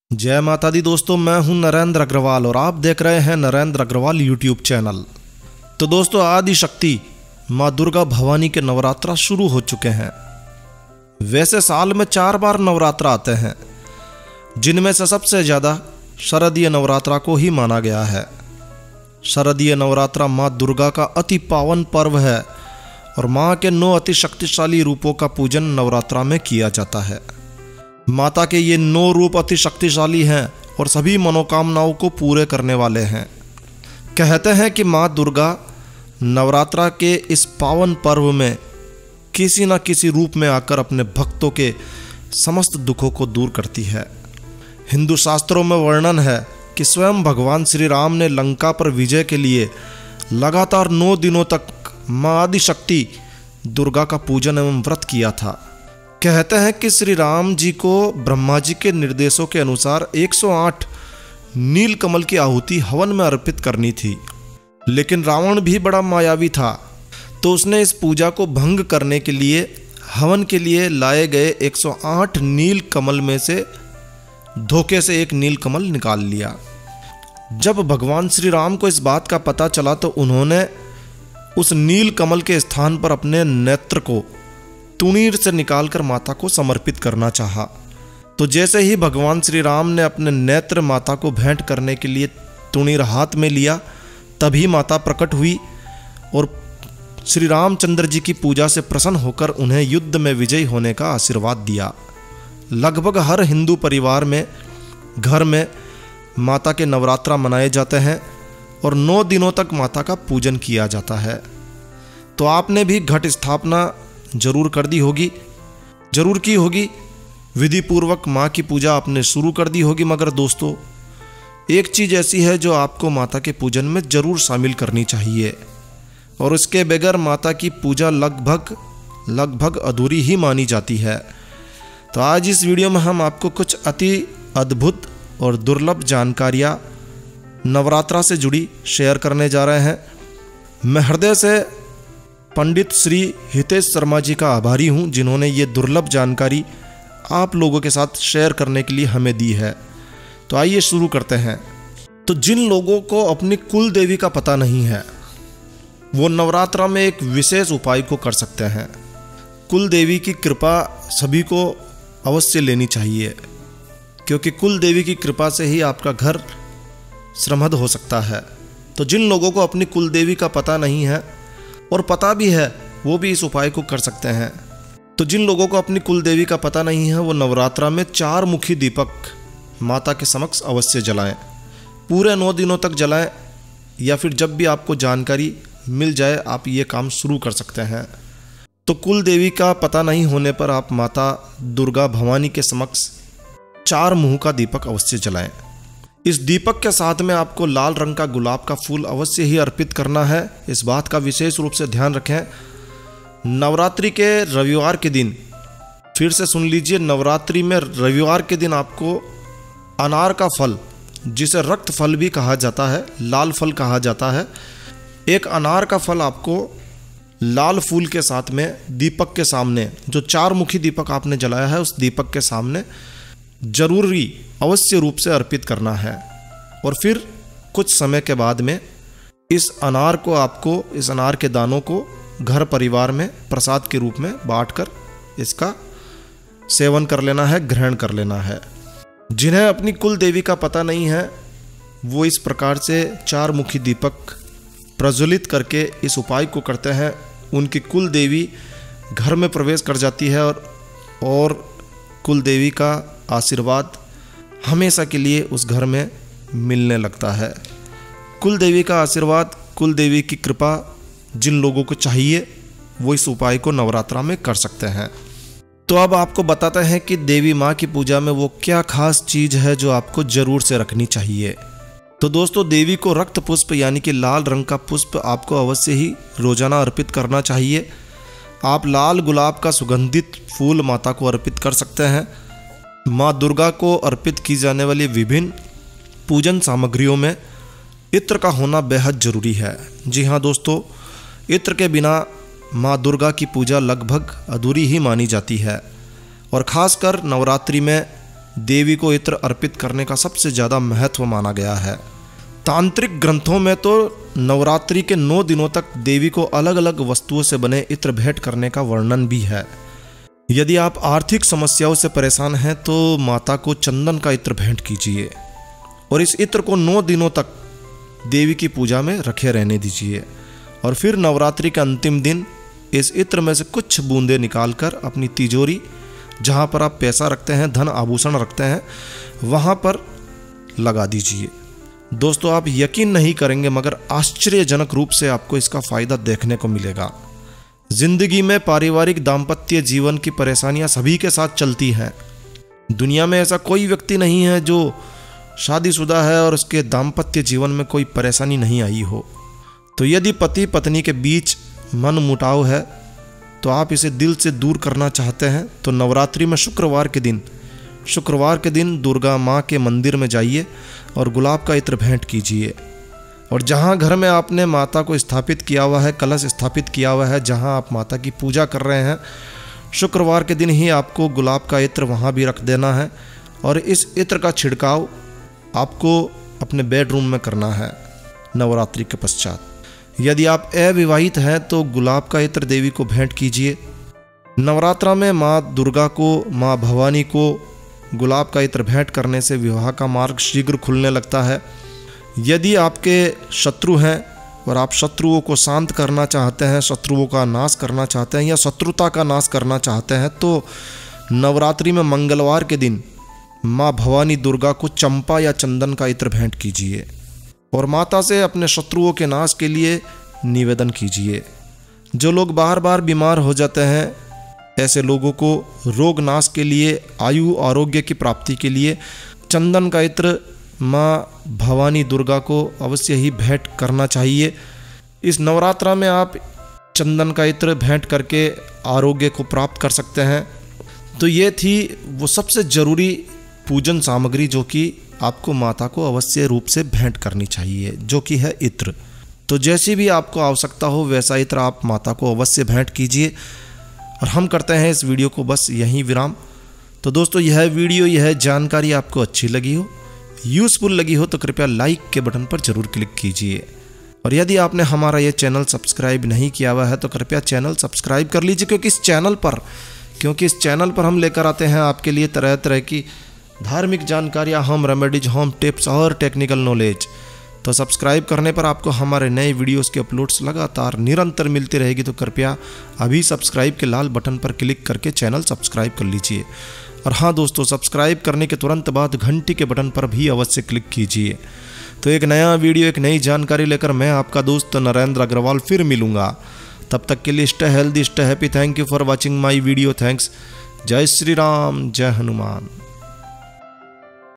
जय माता दी दोस्तों, मैं हूं नरेंद्र अग्रवाल और आप देख रहे हैं नरेंद्र अग्रवाल यूट्यूब चैनल। तो दोस्तों, आदि शक्ति माँ दुर्गा भवानी के नवरात्रा शुरू हो चुके हैं। वैसे साल में 4 बार नवरात्रा आते हैं, जिनमें से सबसे ज़्यादा शरदीय नवरात्रा को ही माना गया है। शरदीय नवरात्रा माँ दुर्गा का अति पावन पर्व है और माँ के 9 अति शक्तिशाली रूपों का पूजन नवरात्रा में किया जाता है। माता के ये 9 रूप अति शक्तिशाली हैं और सभी मनोकामनाओं को पूरे करने वाले हैं। कहते हैं कि माँ दुर्गा नवरात्रा के इस पावन पर्व में किसी न किसी रूप में आकर अपने भक्तों के समस्त दुखों को दूर करती है। हिंदू शास्त्रों में वर्णन है कि स्वयं भगवान श्री राम ने लंका पर विजय के लिए लगातार 9 दिनों तक माँ आदि शक्ति दुर्गा का पूजन एवं व्रत किया था। कहते हैं कि श्री राम जी को ब्रह्मा जी के निर्देशों के अनुसार 108 नील कमल की आहुति हवन में अर्पित करनी थी, लेकिन रावण भी बड़ा मायावी था, तो उसने इस पूजा को भंग करने के लिए हवन के लिए लाए गए 108 नील कमल में से धोखे से एक नील कमल निकाल लिया। जब भगवान श्री राम को इस बात का पता चला तो उन्होंने उस नील कमल के स्थान पर अपने नेत्र को तुणीर से निकालकर माता को समर्पित करना चाहा। तो जैसे ही भगवान श्री राम ने अपने नेत्र माता को भेंट करने के लिए तुणीर हाथ में लिया, तभी माता प्रकट हुई और श्री रामचंद्र जी की पूजा से प्रसन्न होकर उन्हें युद्ध में विजयी होने का आशीर्वाद दिया। लगभग हर हिंदू परिवार में घर में माता के नवरात्रा मनाए जाते हैं और 9 दिनों तक माता का पूजन किया जाता है। तो आपने भी घट स्थापना जरूर कर दी होगी, जरूर की होगी, विधि पूर्वक माँ की पूजा आपने शुरू कर दी होगी। मगर दोस्तों, एक चीज़ ऐसी है जो आपको माता के पूजन में जरूर शामिल करनी चाहिए और उसके बगैर माता की पूजा लगभग अधूरी ही मानी जाती है। तो आज इस वीडियो में हम आपको कुछ अति अद्भुत और दुर्लभ जानकारियाँ नवरात्रा से जुड़ी शेयर करने जा रहे हैं। मैं हृदय से पंडित श्री हितेश शर्मा जी का आभारी हूं, जिन्होंने ये दुर्लभ जानकारी आप लोगों के साथ शेयर करने के लिए हमें दी है। तो आइए शुरू करते हैं। तो जिन लोगों को अपनी कुल देवी का पता नहीं है, वो नवरात्रा में एक विशेष उपाय को कर सकते हैं। कुल देवी की कृपा सभी को अवश्य लेनी चाहिए, क्योंकि कुल देवी की कृपा से ही आपका घर समृद्ध हो सकता है। तो जिन लोगों को अपनी कुल देवी का पता नहीं है और पता भी है, वो भी इस उपाय को कर सकते हैं। तो जिन लोगों को अपनी कुल देवी का पता नहीं है, वो नवरात्रा में 4 मुखी दीपक माता के समक्ष अवश्य जलाएं। पूरे 9 दिनों तक जलाएं, या फिर जब भी आपको जानकारी मिल जाए आप ये काम शुरू कर सकते हैं। तो कुल देवी का पता नहीं होने पर आप माता दुर्गा भवानी के समक्ष 4 मुँह का दीपक अवश्य जलाएं। इस दीपक के साथ में आपको लाल रंग का गुलाब का फूल अवश्य ही अर्पित करना है। इस बात का विशेष रूप से ध्यान रखें, नवरात्रि के रविवार के दिन, फिर से सुन लीजिए, नवरात्रि में रविवार के दिन आपको अनार का फल, जिसे रक्त फल भी कहा जाता है, लाल फल कहा जाता है, एक अनार का फल आपको लाल फूल के साथ में दीपक के सामने, जो 4 मुखी दीपक आपने जलाया है उस दीपक के सामने जरूरी अवश्य रूप से अर्पित करना है। और फिर कुछ समय के बाद में इस अनार के दानों को घर परिवार में प्रसाद के रूप में बांटकर इसका सेवन कर लेना है, ग्रहण कर लेना है। जिन्हें अपनी कुल देवी का पता नहीं है, वो इस प्रकार से 4 मुखी दीपक प्रज्वलित करके इस उपाय को करते हैं। उनकी कुल देवी घर में प्रवेश कर जाती है और कुल देवी का आशीर्वाद हमेशा के लिए उस घर में मिलने लगता है। कुल देवी का आशीर्वाद, कुल देवी की कृपा जिन लोगों को चाहिए, वो इस उपाय को नवरात्रा में कर सकते हैं। तो अब आपको बताते हैं कि देवी माँ की पूजा में वो क्या खास चीज़ है जो आपको जरूर से रखनी चाहिए। तो दोस्तों, देवी को रक्त पुष्प यानी कि लाल रंग का पुष्प आपको अवश्य ही रोजाना अर्पित करना चाहिए। आप लाल गुलाब का सुगंधित फूल माता को अर्पित कर सकते हैं। माँ दुर्गा को अर्पित की जाने वाली विभिन्न पूजन सामग्रियों में इत्र का होना बेहद जरूरी है। जी हाँ दोस्तों, इत्र के बिना माँ दुर्गा की पूजा लगभग अधूरी ही मानी जाती है और ख़ासकर नवरात्रि में देवी को इत्र अर्पित करने का सबसे ज़्यादा महत्व माना गया है। तांत्रिक ग्रंथों में तो नवरात्रि के 9 दिनों तक देवी को अलग अलग वस्तुओं से बने इत्र भेंट करने का वर्णन भी है। यदि आप आर्थिक समस्याओं से परेशान हैं तो माता को चंदन का इत्र भेंट कीजिए और इस इत्र को 9 दिनों तक देवी की पूजा में रखे रहने दीजिए और फिर नवरात्रि के अंतिम दिन इस इत्र में से कुछ बूंदें निकालकर अपनी तिजोरी, जहाँ पर आप पैसा रखते हैं, धन आभूषण रखते हैं, वहाँ पर लगा दीजिए। दोस्तों, आप यकीन नहीं करेंगे मगर आश्चर्यजनक रूप से आपको इसका फ़ायदा देखने को मिलेगा। जिंदगी में पारिवारिक दाम्पत्य जीवन की परेशानियां सभी के साथ चलती हैं। दुनिया में ऐसा कोई व्यक्ति नहीं है जो शादीशुदा है और उसके दाम्पत्य जीवन में कोई परेशानी नहीं आई हो। तो यदि पति पत्नी के बीच मन मुटाव है तो आप इसे दिल से दूर करना चाहते हैं तो नवरात्रि में शुक्रवार के दिन दुर्गा माँ के मंदिर में जाइए और गुलाब का इत्र भेंट कीजिए। और जहाँ घर में आपने माता को स्थापित किया हुआ है, कलश स्थापित किया हुआ है, जहाँ आप माता की पूजा कर रहे हैं, शुक्रवार के दिन ही आपको गुलाब का इत्र वहाँ भी रख देना है और इस इत्र का छिड़काव आपको अपने बेडरूम में करना है नवरात्रि के पश्चात। यदि आप अविवाहित हैं तो गुलाब का इत्र देवी को भेंट कीजिए। नवरात्रा में माँ दुर्गा को, माँ भवानी को गुलाब का इत्र भेंट करने से विवाह का मार्ग शीघ्र खुलने लगता है। यदि आपके शत्रु हैं और आप शत्रुओं को शांत करना चाहते हैं, शत्रुओं का नाश करना चाहते हैं या शत्रुता का नाश करना चाहते हैं तो नवरात्रि में मंगलवार के दिन माँ भवानी दुर्गा को चंपा या चंदन का इत्र भेंट कीजिए और माता से अपने शत्रुओं के नाश के लिए निवेदन कीजिए। जो लोग बार बार बीमार हो जाते हैं, ऐसे लोगों को रोग नाश के लिए, आयु आरोग्य की प्राप्ति के लिए चंदन का इत्र माँ भवानी दुर्गा को अवश्य ही भेंट करना चाहिए। इस नवरात्रा में आप चंदन का इत्र भेंट करके आरोग्य को प्राप्त कर सकते हैं। तो ये थी वो सबसे ज़रूरी पूजन सामग्री जो कि आपको माता को अवश्य रूप से भेंट करनी चाहिए, जो कि है इत्र। तो जैसी भी आपको आवश्यकता हो वैसा इत्र आप माता को अवश्य भेंट कीजिए। और हम करते हैं इस वीडियो को बस यहीं विराम। तो दोस्तों, यह वीडियो, यह जानकारी आपको अच्छी लगी हो, यूज़फुल लगी हो तो कृपया लाइक के बटन पर जरूर क्लिक कीजिए। और यदि आपने हमारा ये चैनल सब्सक्राइब नहीं किया हुआ है तो कृपया चैनल सब्सक्राइब कर लीजिए, क्योंकि इस चैनल पर हम लेकर आते हैं आपके लिए तरह तरह की धार्मिक जानकारियाँ, होम रेमेडीज, होम टिप्स और टेक्निकल नॉलेज। तो सब्सक्राइब करने पर आपको हमारे नए वीडियोस के अपलोड्स लगातार निरंतर मिलती रहेगी। तो कृपया अभी सब्सक्राइब के लाल बटन पर क्लिक करके चैनल सब्सक्राइब कर लीजिए। और हाँ दोस्तों, सब्सक्राइब करने के तुरंत बाद घंटी के बटन पर भी अवश्य क्लिक कीजिए। तो एक नया वीडियो, एक नई जानकारी लेकर मैं आपका दोस्त नरेंद्र अग्रवाल फिर मिलूंगा। तब तक के लिए stay healthy, stay happy. Thank you for watching my video. Thanks. जय श्री राम, जय हनुमान।